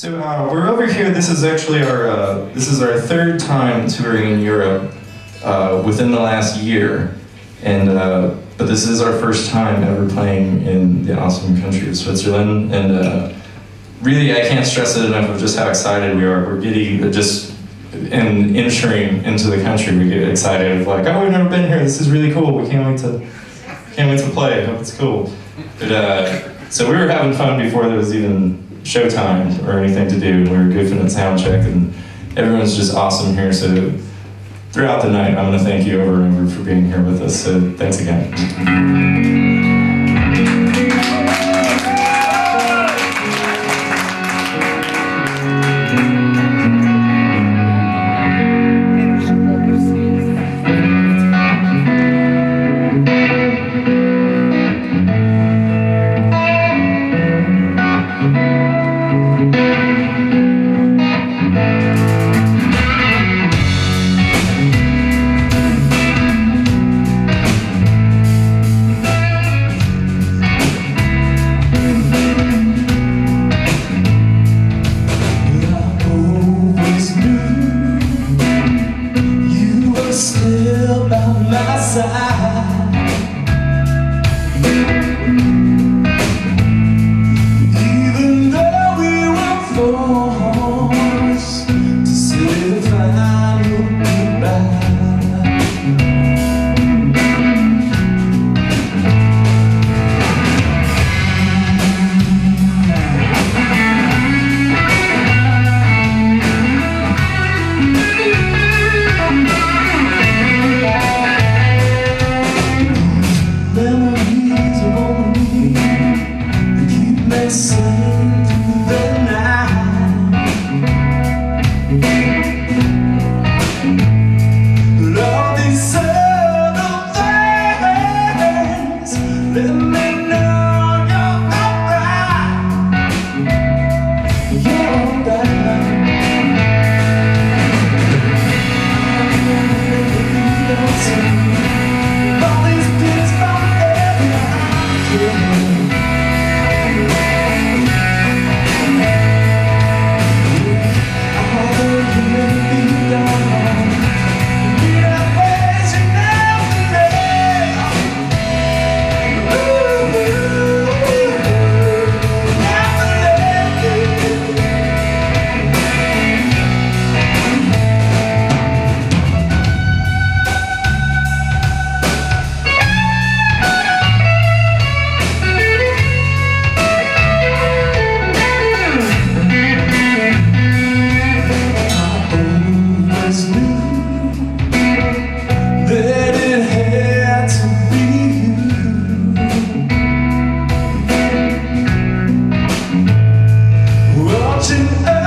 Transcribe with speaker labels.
Speaker 1: So we're over here. This is actually our third time touring in Europe within the last year, and but this is our first time ever playing in the awesome country of Switzerland, and really I can't stress it enough of just how excited we are. We're giddy just and entering into the country. We get excited of like, oh, we've never been here. This is really cool. We can't wait to play. I hope it's cool. But so we were having fun before there was even showtime or anything to do. We were goofing at sound check, and everyone's just awesome here. So throughout the night, I'm going to thank you over and over for being here with us. So thanks again. Still by my side, even though we were forced to say the final goodbye. Sing through the night, all these other things, let me know you're alright. You're alright. All these bits from every eye. Watching